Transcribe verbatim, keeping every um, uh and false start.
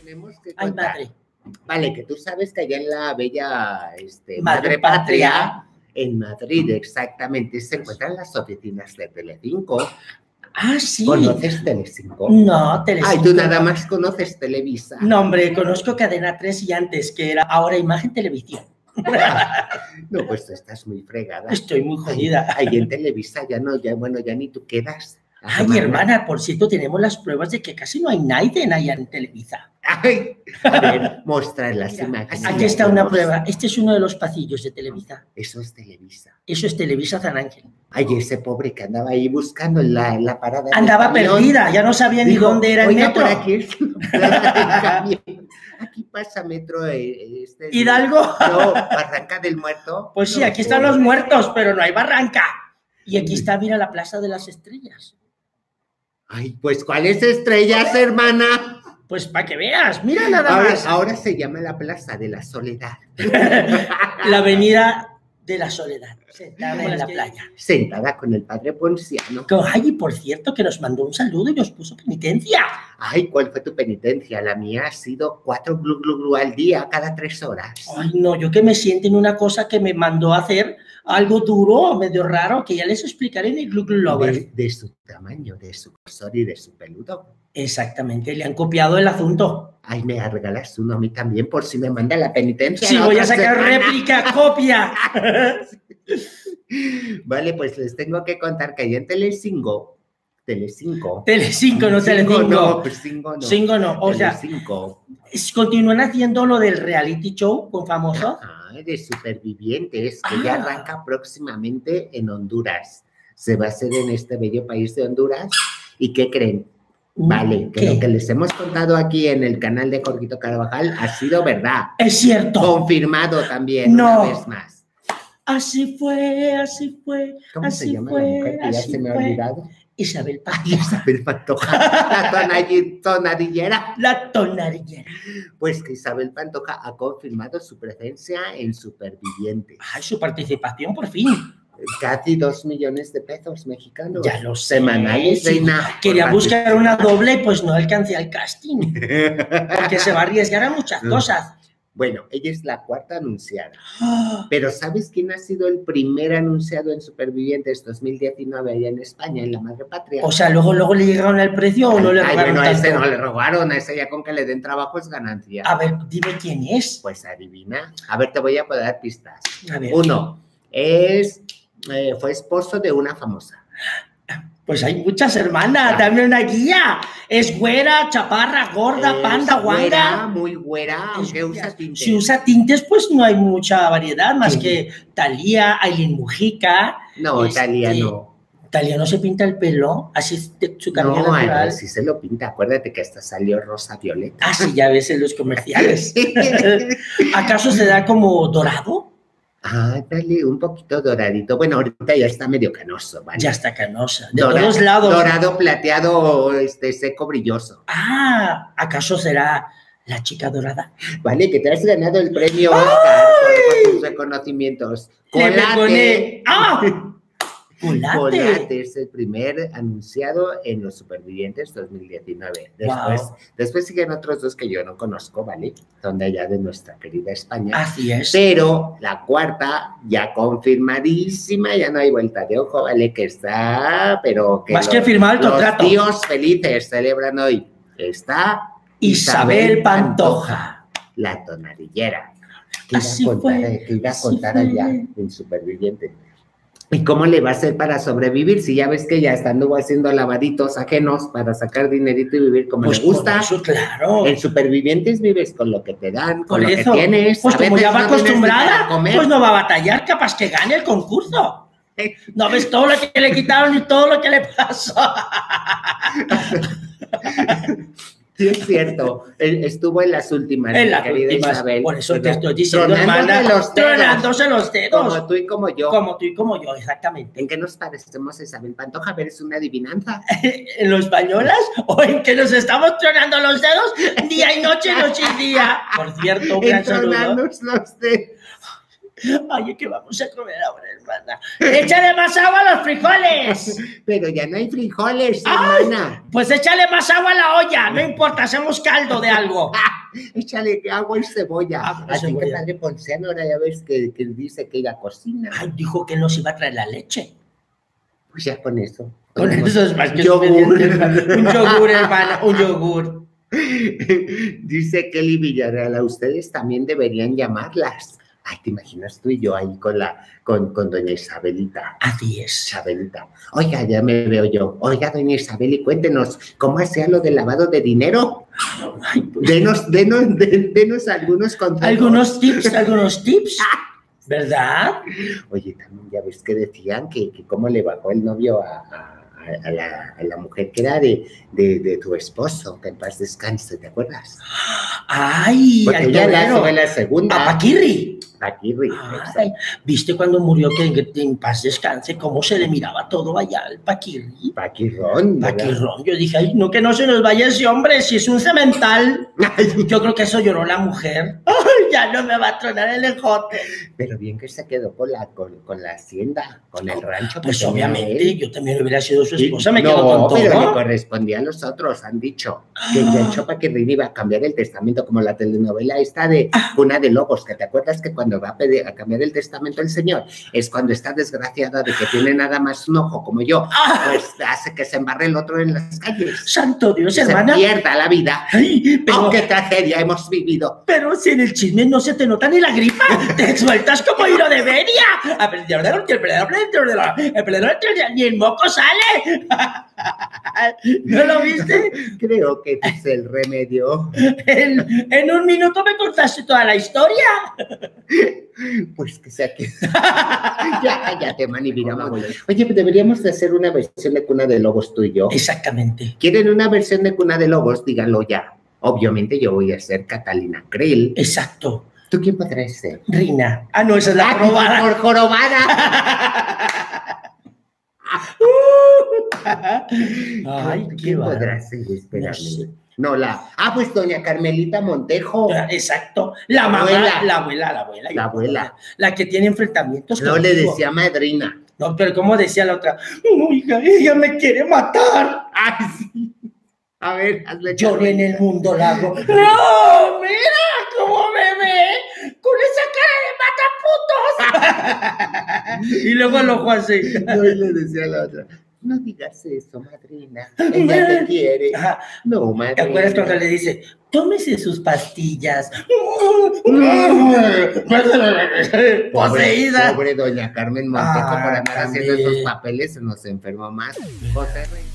tenemos que Ay, contar. madre. Vale, que tú sabes que allá en la bella este, Madre madre patria. patria, en Madrid exactamente, se encuentran las oficinas de Telecinco. Ah, sí. ¿Conoces Telecinco? No, Telecinco. Ay, tú nada no. más conoces Televisa. No, hombre, conozco Cadena tres y antes, que era ahora Imagen Televisión. No, pues tú estás muy fregada. Estoy muy jodida. Ay, ahí en Televisa ya no, ya bueno, ya ni tú quedas. Ay, hermana, por cierto, tenemos las pruebas de que casi no hay nadie allá en Televisa. Ay, a ver, mostrar las Mira, imágenes. aquí está una prueba. Este es uno de los pasillos de Televisa. Eso es Televisa. Eso es Televisa San Ángel. Ay, ese pobre que andaba ahí buscando en la, la parada. Andaba perdida, ya no sabía ni dónde era el metro. Por aquí es la camión. Aquí pasa metro. Este, ¿Hidalgo? No, Barranca del Muerto. Pues sí, no, aquí están los muertos, pero no hay barranca. Y aquí está, mira, la Plaza de las Estrellas. Ay, pues, ¿cuáles estrellas, hermana? Pues para que veas, mira nada ahora, más. Ahora se llama la Plaza de la Soledad. La Avenida de la Soledad, sentada en la playa. Sentada con el padre Ponciano. Ay, y por cierto, que nos mandó un saludo y nos puso penitencia. Ay, ¿cuál fue tu penitencia? La mía ha sido cuatro glu glu glu al día, cada tres horas. Ay, no, yo que me siento en una cosa que me mandó a hacer algo duro, medio raro, que ya les explicaré en el Glu Glu Lover. De, de su tamaño, de su grosor y de su peludo. Exactamente, le han copiado el asunto. Ay, me regalas uno a mí también por si me manda la penitencia. Sí, voy a sacar semana. réplica, copia. Vale, pues les tengo que contar que allá en Telecinco, Telecinco. Telecinco, no Telecinco. No, pues cinco no. Cinco no, o sea, continúan haciendo lo del reality show con famosos. Ajá, de supervivientes, que ah. ya arranca próximamente en Honduras. Se va a hacer en este bello país de Honduras. ¿Y qué creen? Vale, que ¿Qué? lo que les hemos contado aquí en el canal de Jorgito Carvajal ha sido verdad. Es cierto. Confirmado también, no. una vez más. Así fue, así fue. ¿Cómo así se llama fue, la mujer que ya se me ha olvidado? Isabel Pantoja. Ay, Isabel Pantoja, la tonadillera. La tonadillera. Pues que Isabel Pantoja ha confirmado su presencia en Supervivientes. Ay, su participación por fin. Casi dos millones de pesos mexicanos. Ya lo sé. Semanales, sí. reina. Quería buscar una doble y pues no alcancé al casting. Porque se va a arriesgar a muchas cosas. Bueno, ella es la cuarta anunciada. Pero ¿sabes quién ha sido el primer anunciado en Supervivientes dos mil diecinueve allá en España, en la madre patria? O sea, ¿luego, luego le llegaron el precio o no le robaron? Ay, bueno, a tanto? ese no le robaron, a ese ya con que le den trabajo es ganancia. A ver, dime quién es. Pues adivina. A ver, te voy a poder dar pistas. A ver. Uno, es, eh, fue esposo de una famosa. Pues hay muchas hermanas, ah. dame una guía. Es güera, chaparra, gorda, es panda, güera, guanga. Muy güera, aunque usa tintes. Si usa tintes, pues no hay mucha variedad, más sí. que Thalía, Aileen Mujica. No, este, Thalía no. Thalía no se pinta el pelo, así es de su cabello no, natural. No, sí se lo pinta, acuérdate que hasta salió rosa violeta. Ah, sí, ya ves en los comerciales. ¿Acaso se da como dorado? Ah, dale, un poquito doradito. Bueno, ahorita ya está medio canoso, ¿vale? Ya está canosa. De Dorado, todos lados. Dorado, plateado, este, seco, brilloso. Ah, ¿acaso será la chica dorada? Vale, que te has ganado el premio Oscar por tus reconocimientos. Colate. ¡Ah! Colate. Colate es el primer anunciado en Los Supervivientes dos mil diecinueve. Después, wow. después siguen otros dos que yo no conozco, ¿vale? Son de allá de nuestra querida España. Así es. Pero la cuarta, ya confirmadísima, ya no hay vuelta de ojo, ¿vale? Que está, pero que más los, que firmar el contrato. Los tíos felices celebran hoy. Está Isabel, Isabel Pantoja. Pantoja, la tonadillera. Que Así iba a contar, fue, que iba a así contar fue. allá en Supervivientes. ¿Y cómo le va a hacer para sobrevivir? Si ya ves que ya está anduvo haciendo lavaditos ajenos para sacar dinerito y vivir como pues le gusta. Eso, claro. En Supervivientes vives con lo que te dan, con Por lo eso, que tienes. Pues como ya va no acostumbrada, pues no va a batallar, capaz que gane el concurso. ¿No ves todo lo que le quitaron y todo lo que le pasó? Sí, es cierto. Él estuvo en las últimas, en las querida últimas, Isabel. por eso te estoy diciendo, hermana, los tronándose los dedos. Como tú y como yo. Como tú y como yo, exactamente. ¿En qué nos parecemos a Isabel Pantoja? A ver, es una adivinanza. ¿En lo españolas? ¿O en que nos estamos tronando los dedos día y noche, noche y día? Por cierto, un gran saludo. los dedos. Ay, ¿qué vamos a comer ahora, hermana? ¡Échale más agua a los frijoles! Pero ya no hay frijoles, Ay, hermana. Pues échale más agua a la olla, no importa, hacemos caldo de algo. Échale agua y cebolla. Agua y Así cebolla. que padre Ponciano ahora ya ves que, que dice que ella cocina. Ay, dijo que nos iba a traer la leche. Pues ya con eso. Con eso es más que yogur. suficiente. Un yogur, hermana, un yogur. Dice Kelly Villarreal, a ustedes también deberían llamarlas. Ay, ¿te imaginas tú y yo ahí con la, con, con doña Isabelita? Así es. Isabelita. Oiga, ya me veo yo. Oiga, doña Isabel, y cuéntenos, ¿cómo hacía lo del lavado de dinero? Ay, pues, Denos, denos, de, denos algunos consejos. algunos tips, algunos tips. ¿Verdad? Oye, también ya ves que decían que, que cómo le bajó el novio a, a, a, la, a la mujer que era de, de, de tu esposo, que en paz descanse, ¿te acuerdas? Ay, Porque al ella la torero. fue la segunda. A Paquirri. Paquirri. Ay, ¿viste cuando murió que en, en paz descanse cómo se le miraba todo allá al Paquirri? Paquirrón. ¿verdad? Paquirrón. Yo dije, ay, no, que no se nos vaya ese hombre, si es un cemental. Yo creo que eso lloró la mujer. Ay, ya no me va a tronar el ejote. Pero bien que se quedó con la, con, con la hacienda, con el rancho. Pues que tenía obviamente, él. yo también hubiera sido su Sí, esposa, me no, quedo con pero le todo. correspondía a los otros, han dicho. Que el hecho Paquirrín iba a cambiar el testamento, como la telenovela esta de Cuna de Lobos, que te acuerdas que cuando va a, pedir, a cambiar el testamento el señor, es cuando está desgraciada de que tiene nada más un ojo como yo, pues hace que se embarre el otro en las calles. Santo Dios, Y se hermana. pierda la vida. Ay, pero, ¡Oh, qué tragedia hemos vivido! pero si en el chisme no se te nota ni la gripa, te sueltas como hilo de media. Ni el moco sale. ¿No lo viste? Creo que ese es el remedio. En, en un minuto me contaste toda la historia. Pues que sea que... ya, cállate, man, y miramos. Oye, deberíamos de hacer una versión de Cuna de Lobos tú y yo. Exactamente. ¿Quieren una versión de Cuna de Lobos? Díganlo ya. Obviamente yo voy a ser Catalina Krill. Exacto. ¿Tú quién podrás ser? Rina. Ah, no, esa es la ¡Ah, probada. por jorobada! Ay, qué ¿Quién bárbaro. podrá ser? Espérame. No sé. No, la... Ah, pues doña Carmelita Montejo. Exacto. La, La mamá, abuela. la abuela, la abuela. La abuela. La que tiene enfrentamientos No le contigo. decía madrina. No, pero como decía la otra, no, hija, ella me quiere matar. Ay, sí. A ver, hazle Lloré en el mundo lago. No, mira cómo me ve con esa cara de mataputos. Y luego el ojo así. No, y le decía a la otra, no digas eso, madrina. Ella te quiere. Ajá. No, madrina. ¿Te acuerdas cuando le dice, tómese sus pastillas? Pobre, Poseída. pobre doña Carmen Montejo Ah, por andar haciendo también. esos papeles se nos enfermó más. José Reyes.